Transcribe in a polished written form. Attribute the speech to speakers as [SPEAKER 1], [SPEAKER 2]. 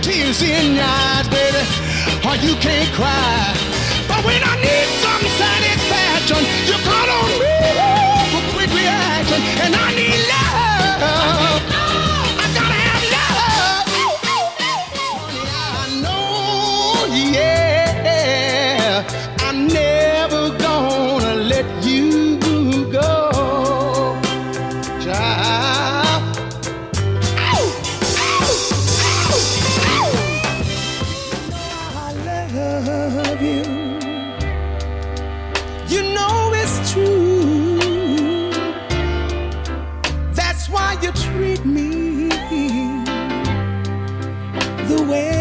[SPEAKER 1] tears in your eyes, baby, or you can't cry. But when I need some satisfaction, you call on me for quick reaction, and I need love. I gotta have love. Honey, I know, yeah, I'm never gonna let you go, child. I love you. You know it's true. That's why you treat me the way